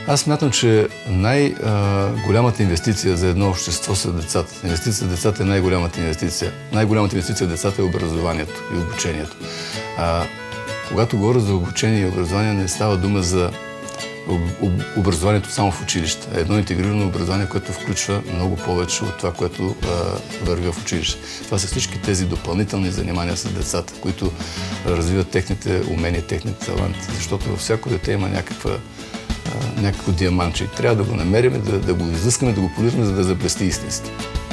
Аз смятам, че най-голямата инвестиция за едно общество са децата. Инвестиция за децата е най-голямата инвестиция. Най-голямата инвестиция в децата е образованието и обучението. Когато говоря за обучение и образование, не става дума за образованието само в училище. Едно интегрирано образование, което включва много повече от това, което върви в училище. Това са всички тези допълнителни занимания с децата, които развиват техните умения, техните таланти. Защото във всяко дете има някакво диамантче. Трябва да го намерим, да го изискаме, да го полираме, за да заблести истински.